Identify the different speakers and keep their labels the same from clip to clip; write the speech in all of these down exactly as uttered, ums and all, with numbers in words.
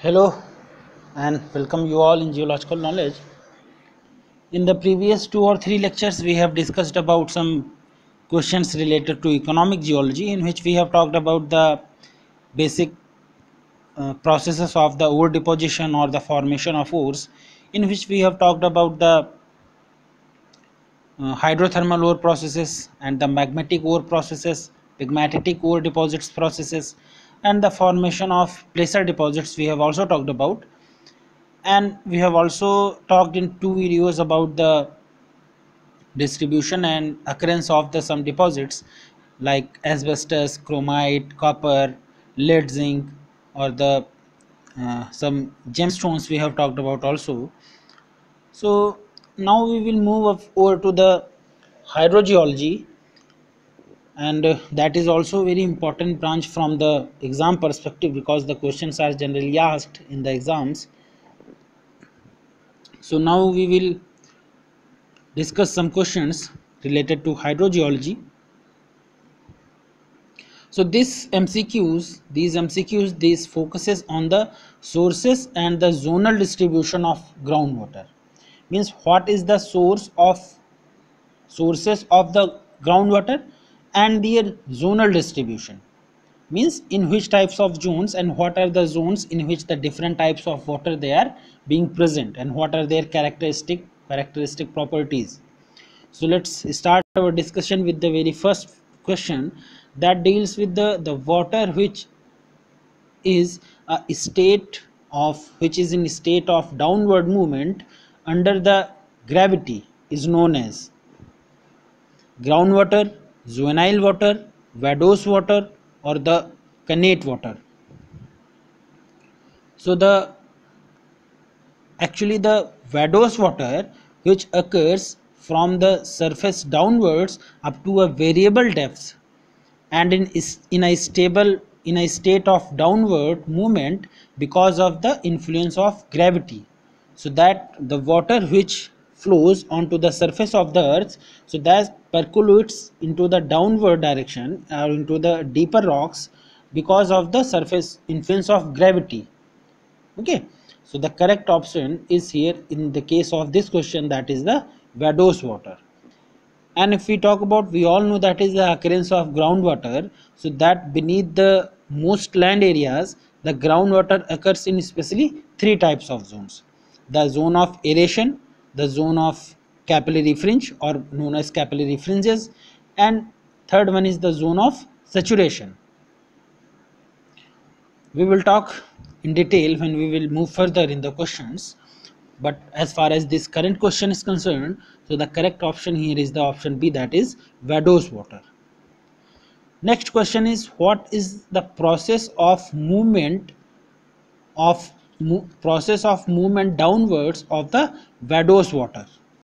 Speaker 1: Hello and welcome you all in geological knowledge. In the previous two or three lectures we have discussed about some questions related to economic geology, in which we have talked about the basic uh, processes of the ore deposition or the formation of ores, in which we have talked about the uh, hydrothermal ore processes and the magmatic ore processes, pegmatitic ore deposits processes, and the formation of placer deposits we have also talked about. And we have also talked in two videos about the distribution and occurrence of the some deposits like asbestos, chromite, copper, lead, zinc, or the uh, some gemstones we have talked about also. So now we will move up over to the hydrogeology, and uh, that is also very important branch from the exam perspective, because the questions are generally asked in the exams. So now we will discuss some questions related to hydrogeology. So this M C Qs, these M C Qs, this focuses on the sources and the zonal distribution of groundwater. Means what is the source of sources of the groundwater and their zonal distribution. Means in which types of zones and what are the zones in which the different types of water they are being present, and what are their characteristic characteristic properties. So let's start our discussion with the very first question that deals with the, the water which is a state of which is in state of downward movement under the gravity is known as groundwater, juvenile water, vadose water, or the connate water. So the actually the vadose water, which occurs from the surface downwards up to a variable depth and in is in a stable in a state of downward movement because of the influence of gravity. So that the water which flows onto the surface of the earth, so that percolates into the downward direction or into the deeper rocks because of the surface influence of gravity. Okay, so the correct option is here in the case of this question, that is the vadose water. And if we talk about, we all know that is the occurrence of groundwater, so that beneath the most land areas the groundwater occurs in especially three types of zones: the zone of aeration, the zone of capillary fringe or known as capillary fringes, and third one is the zone of saturation. We will talk in detail when we will move further in the questions, but as far as this current question is concerned, so the correct option here is the option B, that is vadose water. Next question is, what is the process of movement of mo process of movement downwards of the vadose water?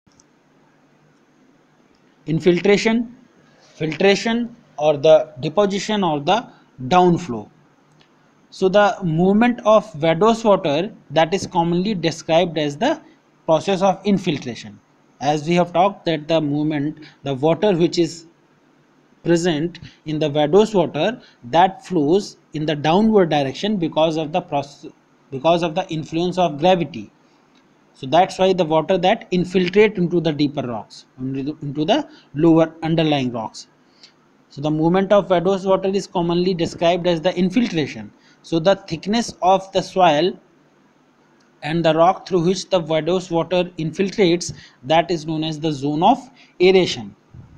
Speaker 1: Infiltration, filtration, or the deposition, or the downflow. So the movement of vadose water, that is commonly described as the process of infiltration. As we have talked that the movement, the water which is present in the vadose water, that flows in the downward direction because of the process, because of the influence of gravity. So that's why the water that infiltrate into the deeper rocks, into the lower underlying rocks. So the movement of vadose water is commonly described as the infiltration. So the thickness of the soil and the rock through which the vadose water infiltrates, that is known as the zone of aeration.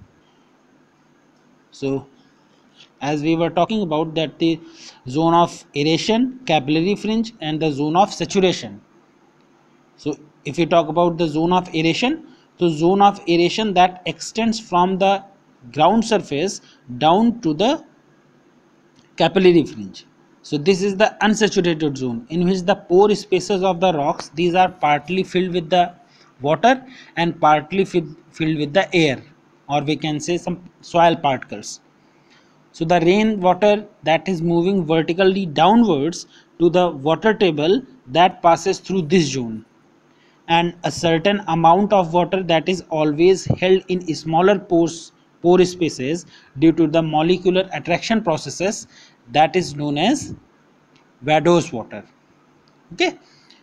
Speaker 1: So as we were talking about that, the zone of aeration, capillary fringe, and the zone of saturation. So if we talk about the zone of aeration, so zone of aeration that extends from the ground surface down to the capillary fringe. So this is the unsaturated zone in which the pore spaces of the rocks, these are partly filled with the water and partly filled with the air, or we can say some soil particles. So the rain water that is moving vertically downwards to the water table, that passes through this zone, and a certain amount of water that is always held in smaller pores pore spaces due to the molecular attraction processes, that is known as vadose water. Okay,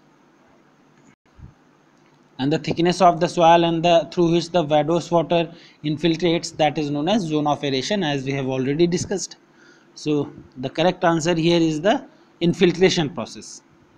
Speaker 1: and the thickness of the soil and the through which the vadose water infiltrates, that is known as zone of aeration, as we have already discussed. So the correct answer here is the infiltration process.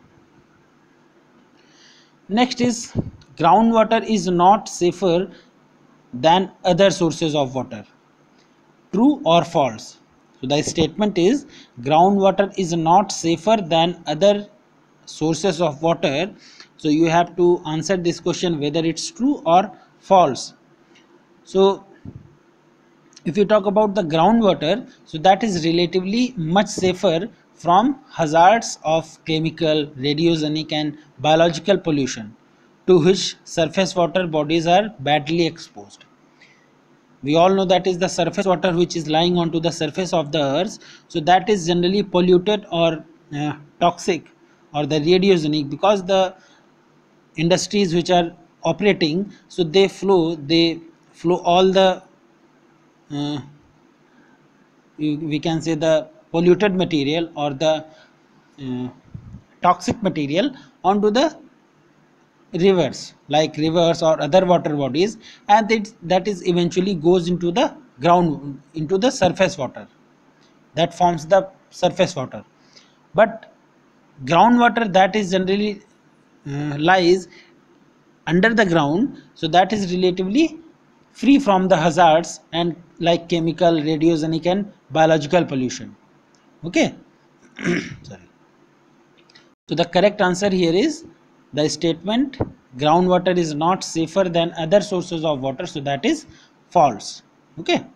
Speaker 1: Next is, groundwater is not safer than other sources of water. True or false? So the statement is, groundwater is not safer than other sources of water. So you have to answer this question whether it's true or false. So if you talk about the groundwater, so that is relatively much safer from hazards of chemical, radiogenic and biological pollution to which surface water bodies are badly exposed. We all know that is the surface water which is lying onto the surface of the earth, so that is generally polluted or uh, toxic or the radiogenic, because the industries which are operating, so they flow they flow all the uh, we can say the polluted material or the uh, toxic material onto the rivers, like rivers or other water bodies, and it, that is eventually goes into the ground, into the surface water, that forms the surface water. But groundwater, that is generally uh, lies under the ground, so that is relatively free from the hazards and like chemical, radiogenic and biological pollution. Okay. Sorry. So the correct answer here is the statement, groundwater is not safer than other sources of water, so that is false. Okay.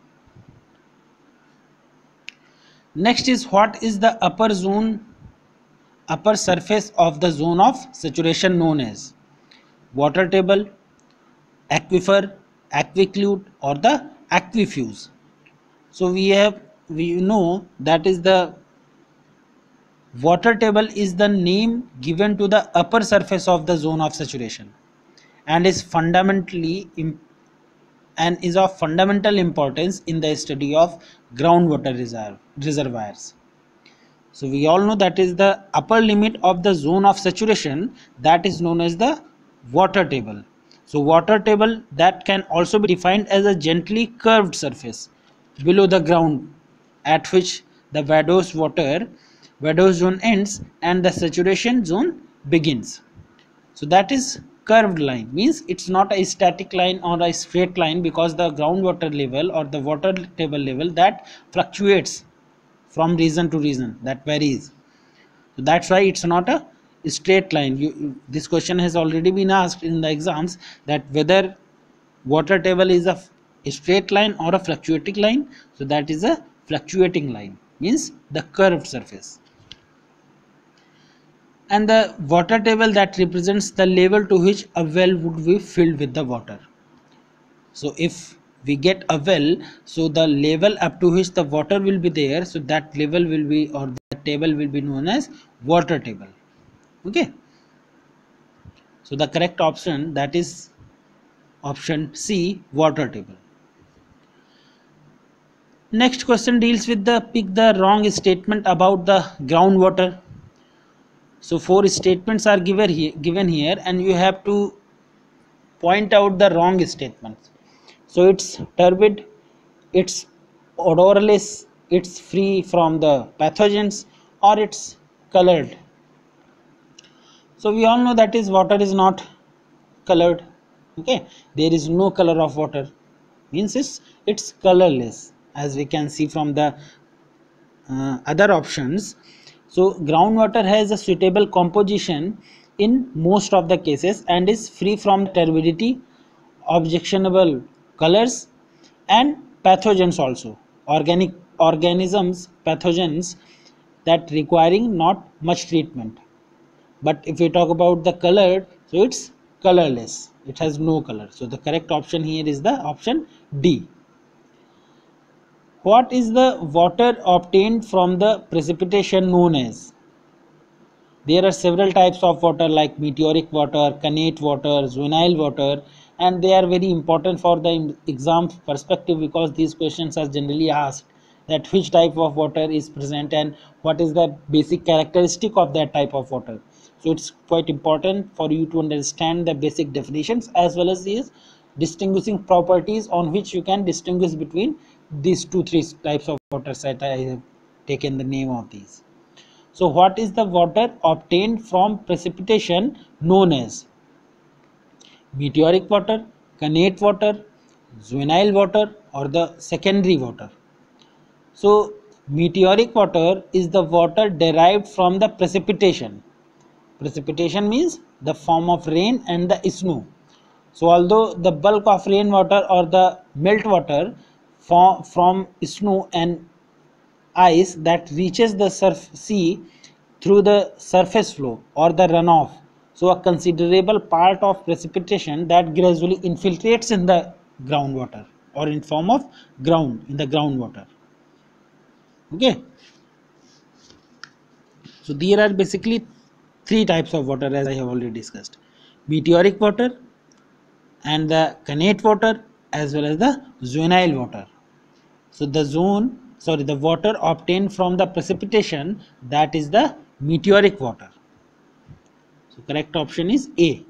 Speaker 1: Next is, what is the upper zone, upper surface of the zone of saturation known as? Water table, aquifer, aquiclude or the aquifuse. So we have we know that is the water table is the name given to the upper surface of the zone of saturation and is fundamentally and is of fundamental importance in the study of groundwater reserve, reservoirs. So we all know that is the upper limit of the zone of saturation, that is known as the water table. So water table, that can also be defined as a gently curved surface below the ground at which the vadose water vadose zone ends and the saturation zone begins. So that is curved line, means it's not a static line or a straight line, because the groundwater level or the water table level, that fluctuates from region to region, that varies. So that's why it's not a straight line. You, this question has already been asked in the exams, that whether water table is a, a straight line or a fluctuating line. So that is a fluctuating line, means the curved surface. And the water table, that represents the level to which a well would be filled with the water. So if we get a well, so the level up to which the water will be there, so that level will be, or the table will be known as water table. Okay, so the correct option, that is option C, water table. Next question deals with the pick the wrong statement about the groundwater. So four statements are given here, given here and you have to point out the wrong statements. So it's turbid, it's odorless, it's free from the pathogens, or it's colored. So we all know that is water is not colored. Okay, there is no color of water, means it's, it's colorless, as we can see from the uh, other options. So groundwater has a suitable composition in most of the cases and is free from turbidity, objectionable colors and pathogens, also organic organisms, pathogens that requiring not much treatment. But if we talk about the colored, so it's colorless, it has no color. So the correct option here is the option D. What is the water obtained from the precipitation known as? There are several types of water like meteoric water, connate water, juvenile water, and they are very important for the exam perspective, because these questions are generally asked that which type of water is present and what is the basic characteristic of that type of water. So it's quite important for you to understand the basic definitions as well as these distinguishing properties on which you can distinguish between these two three types of water that I have taken the name of these. So what is the water obtained from precipitation known as? Meteoric water, connate water, juvenile water, or the secondary water? So meteoric water is the water derived from the precipitation. Precipitation means the form of rain and the snow. So although the bulk of rainwater or the meltwater from, from snow and ice that reaches the surf sea through the surface flow or the runoff, so a considerable part of precipitation that gradually infiltrates in the groundwater or in form of ground in the groundwater. Okay, so there are basically three types of water as I have already discussed: meteoric water and the connate water as well as the juvenile water. So the zone sorry the water obtained from the precipitation, that is the meteoric water. So correct option is A.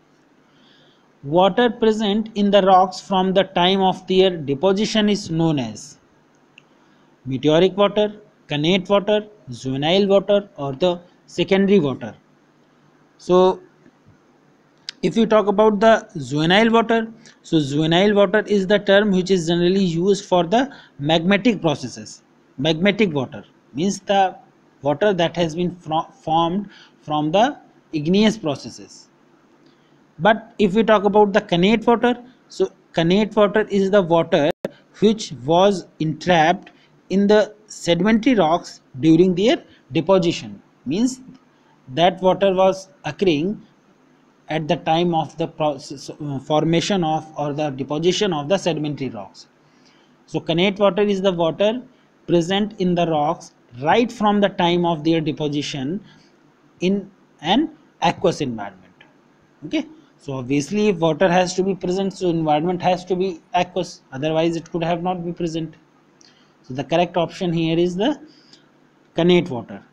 Speaker 1: Water present in the rocks from the time of their deposition is known as meteoric water, connate water, juvenile water, or the secondary water. So if we talk about the juvenile water, so juvenile water is the term which is generally used for the magmatic processes. Magmatic water means the water that has been formed from the igneous processes. But if we talk about the connate water, so connate water is the water which was entrapped in the sedimentary rocks during their deposition, means that water was occurring at the time of the process, uh, formation of or the deposition of the sedimentary rocks. So connate water is the water present in the rocks right from the time of their deposition in an aqueous environment. Okay, so obviously if water has to be present, so environment has to be aqueous, otherwise it could have not be present. So the correct option here is the connate water.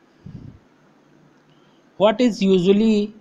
Speaker 1: What is usually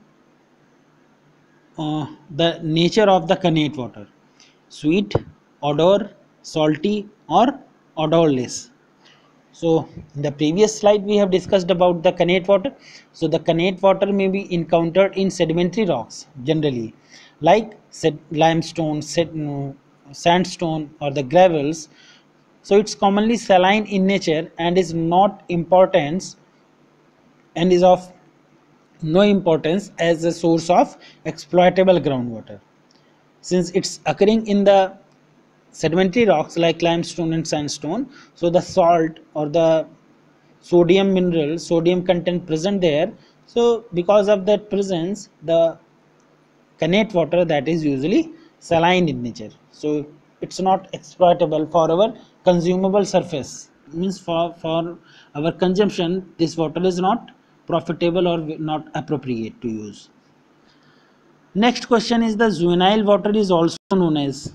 Speaker 1: uh, the nature of the connate water? Sweet, odor, salty, or odorless? So in the previous slide we have discussed about the connate water. So the connate water may be encountered in sedimentary rocks generally, like limestone, sandstone, or the gravels. So it's commonly saline in nature and is not importance and is of no importance as a source of exploitable groundwater, since it's occurring in the sedimentary rocks like limestone and sandstone. So the salt or the sodium mineral sodium content present there, so because of that presence the connate water that is usually saline in nature, so it's not exploitable for our consumable surface, means for for our consumption this water is not profitable or not appropriate to use. Next question is the juvenile water is also known as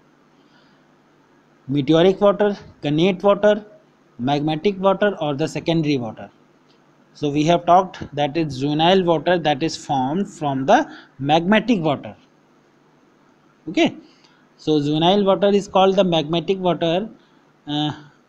Speaker 1: meteoric water, connate water, magmatic water, or the secondary water. So we have talked that is juvenile water that is formed from the magmatic water. Okay, so juvenile water is called the magmatic water uh,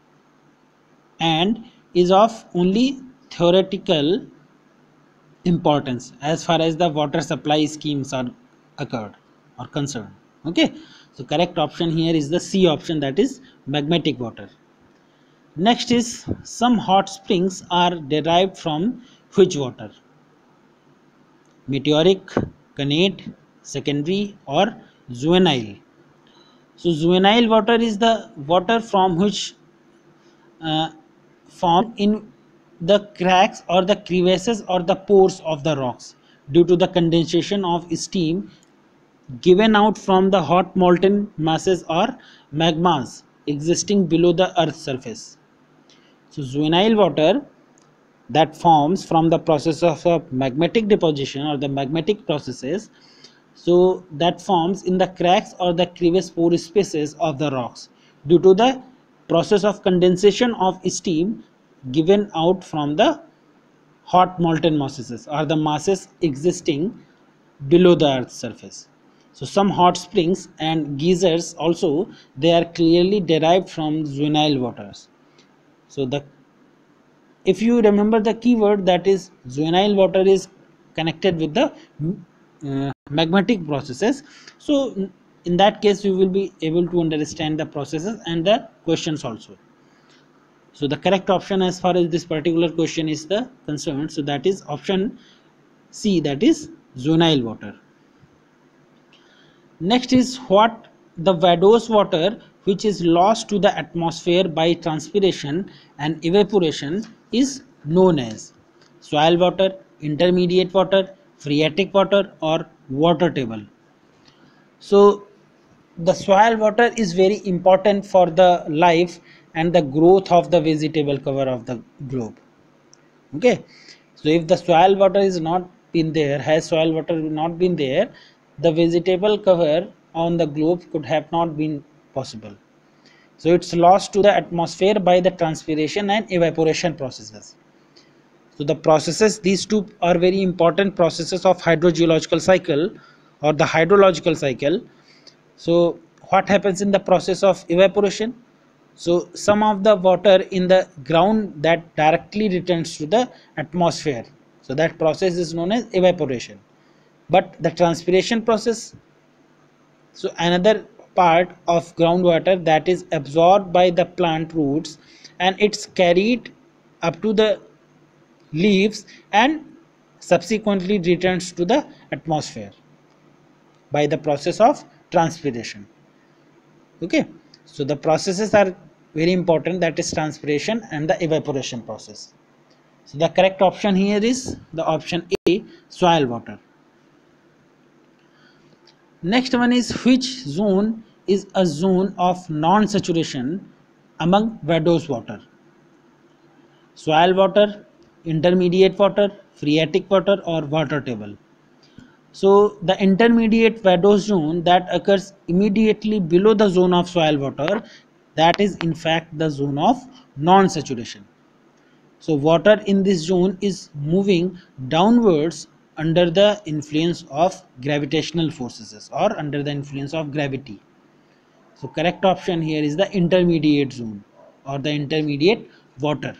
Speaker 1: and is of only theoretical importance as far as the water supply schemes are occurred or concerned. Okay, so correct option here is the C option, that is magmatic water. Next is some hot springs are derived from which water? Meteoric, connate, secondary, or juvenile? So juvenile water is the water from which uh, formed in the cracks or the crevices or the pores of the rocks due to the condensation of steam given out from the hot molten masses or magmas existing below the earth's surface. So juvenile water that forms from the process of a magmatic deposition or the magmatic processes, so that forms in the cracks or the crevice pore spaces of the rocks due to the process of condensation of steam given out from the hot molten masses are the masses existing below the earth's surface. So some hot springs and geysers also, they are clearly derived from Zunile waters. So the if you remember the keyword, that is Zunile water is connected with the uh, magmatic processes. So in that case you will be able to understand the processes and the questions also. So the correct option as far as this particular question is the concerned, so that is option C, that is Zunile water. Next is what the vadose water which is lost to the atmosphere by transpiration and evaporation is known as soil water, intermediate water, phreatic water, or water table. So the soil water is very important for the life and the growth of the vegetable cover of the globe. Okay, so if the soil water is not been there, has soil water not been there, the vegetable cover on the globe could have not been possible. So it's lost to the atmosphere by the transpiration and evaporation processes. So the processes, these two are very important processes of hydrogeological cycle or the hydrological cycle. So what happens in the process of evaporation? So some of the water in the ground that directly returns to the atmosphere, so that process is known as evaporation. But the transpiration process, so another part of groundwater that is absorbed by the plant roots and it's carried up to the leaves and subsequently returns to the atmosphere by the process of transpiration. Okay, so the processes are very important, that is transpiration and the evaporation process. So the correct option here is the option A, soil water. Next one is which zone is a zone of non-saturation among vadose water? Soil water, intermediate water, phreatic water, or water table. So the intermediate vadose zone that occurs immediately below the zone of soil water, that is in fact the zone of non-saturation. So water in this zone is moving downwards under the influence of gravitational forces or under the influence of gravity. So correct option here is the intermediate zone or the intermediate water.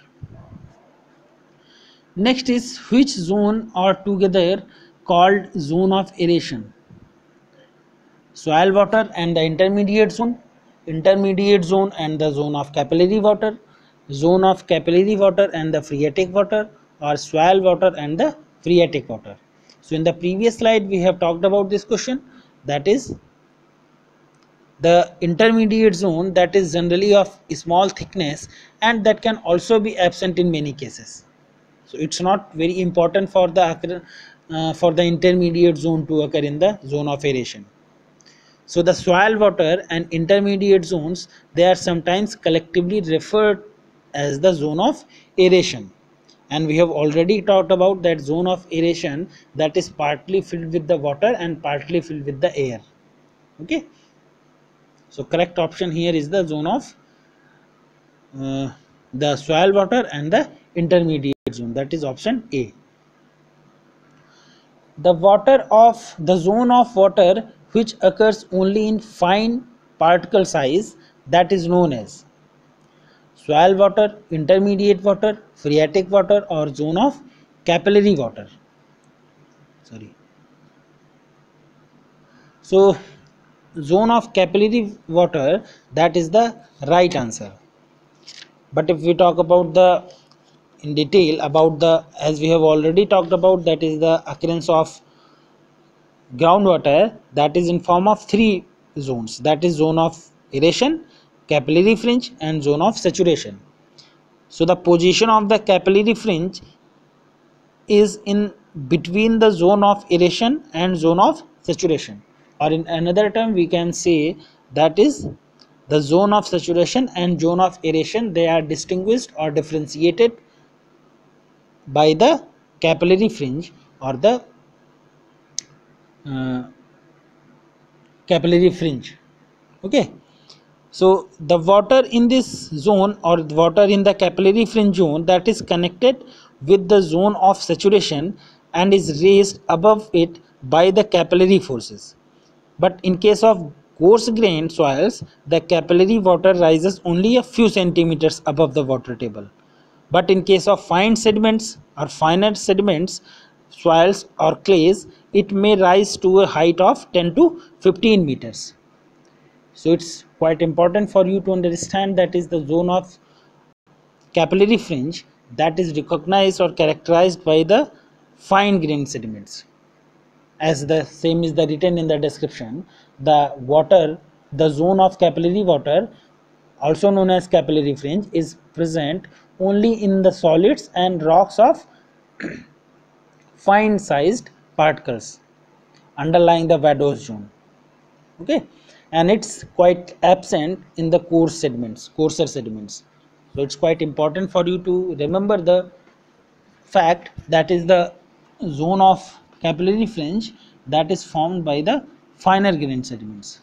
Speaker 1: Next is which zone are together called zone of aeration? Soil water and the intermediate zone, intermediate zone and the zone of capillary water, zone of capillary water and the phreatic water, or soil water and the phreatic water. So in the previous slide we have talked about this question, that is the intermediate zone that is generally of small thickness and that can also be absent in many cases. So it's not very important for the uh, for the intermediate zone to occur in the zone of aeration. So the soil water and intermediate zones, they are sometimes collectively referred as the zone of aeration, and we have already talked about that zone of aeration that is partly filled with the water and partly filled with the air. Okay, so correct option here is the zone of uh, the soil water and the intermediate zone, that is option A. The water of the zone of water which occurs only in fine particle size, that is known as soil water, intermediate water, phreatic water, or zone of capillary water. Sorry. So zone of capillary water, that is the right answer. But if we talk about the in detail about the, as we have already talked about, that is the occurrence of groundwater, that is in form of three zones, that is zone of aeration, capillary fringe, and zone of saturation. So the position of the capillary fringe is in between the zone of aeration and zone of saturation, or in another term we can say that is the zone of saturation and zone of aeration, they are distinguished or differentiated by the capillary fringe or the uh, capillary fringe. Okay, so the water in this zone or the water in the capillary fringe zone, that is connected with the zone of saturation and is raised above it by the capillary forces. But in case of coarse grained soils, the capillary water rises only a few centimeters above the water table. But in case of fine sediments or finer sediments, soils or clays, it may rise to a height of ten to fifteen meters. So it's quite important for you to understand that is the zone of capillary fringe that is recognized or characterized by the fine grained sediments. As the same is the written in the description, the water, the zone of capillary water, also known as capillary fringe, is present only in the solids and rocks of fine sized particles underlying the vadose zone. Okay, and it's quite absent in the coarse sediments, coarser sediments. So it's quite important for you to remember the fact that is the zone of capillary fringe that is formed by the finer grained sediments.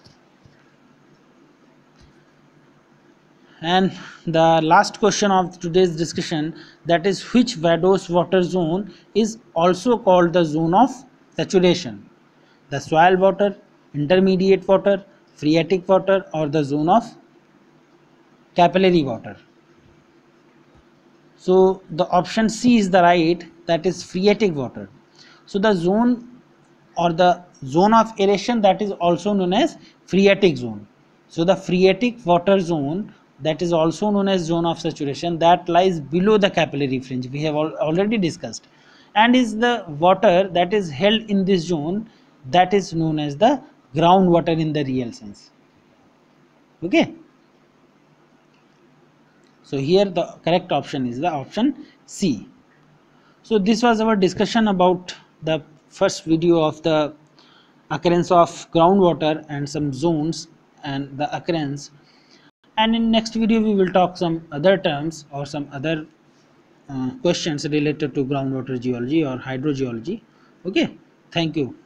Speaker 1: And the last question of today's discussion, that is which vadose water zone is also called the zone of saturation? The soil water, intermediate water, phreatic water, or the zone of capillary water? So the option C is the right, that is phreatic water. So the zone or the zone of aeration, that is also known as phreatic zone. So the phreatic water zone, that is also known as zone of saturation, that lies below the capillary fringe, we have al already discussed, and is the water that is held in this zone, that is known as the groundwater in the real sense. Okay. So here the correct option is the option C. So this was our discussion about the first video of the occurrence of groundwater and some zones and the occurrence, and in next video we will talk some other terms or some other uh, questions related to groundwater geology or hydrogeology. Okay, thank you.